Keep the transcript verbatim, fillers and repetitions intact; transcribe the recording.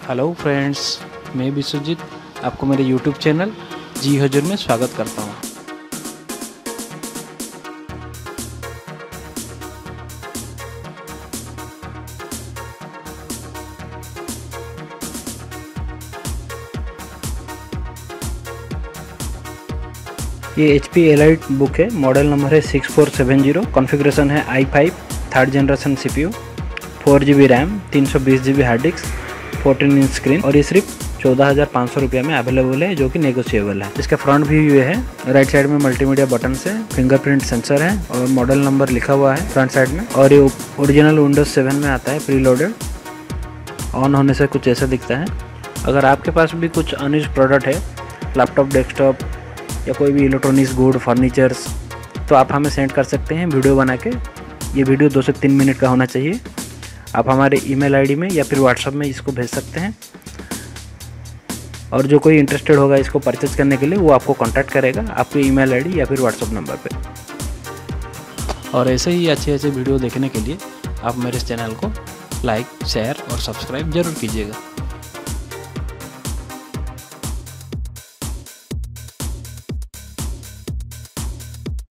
Hello friends, मैं विश्वजीत आपको मेरे यूट्यूब चैनल जी हजूर में स्वागत करता हूँ। ये एच पी एलाइट बुक है। मॉडल नंबर है six four seven zero. Configuration है I five third generation C P U, four G B RAM, तीन सौ बीस G B hard disk, fourteen inch screen और ये सिर्फ चौदह हज़ार पाँच सौ रुपये में अवेलेबल है, जो कि नेगोशिएबल है। इसका फ्रंट व्यू ये है। राइट साइड में मल्टीमीडिया बटन है, फिंगरप्रिंट सेंसर है और मॉडल नंबर लिखा हुआ है फ्रंट साइड में। और ये ओरिजिनल विंडोज सेवन में आता है, प्री लोडेड। ऑन होने से कुछ ऐसा दिखता है। अगर आपके पास भी कुछ अनयूज प्रोडक्ट है, लैपटॉप, डेस्कटॉप या कोई भी इलेक्ट्रॉनिक्स गुड, फर्नीचर्स, तो आप हमें सेंड कर सकते हैं वीडियो बना के। ये वीडियो दो से तीन मिनट का होना चाहिए। आप हमारे ईमेल आईडी में या फिर व्हाट्सएप में इसको भेज सकते हैं, और जो कोई इंटरेस्टेड होगा इसको परचेज करने के लिए वो आपको कांटेक्ट करेगा आपके ईमेल आईडी या फिर व्हाट्सएप नंबर पे। और ऐसे ही अच्छे अच्छे वीडियो देखने के लिए आप मेरे इस चैनल को लाइक, शेयर और सब्सक्राइब जरूर कीजिएगा।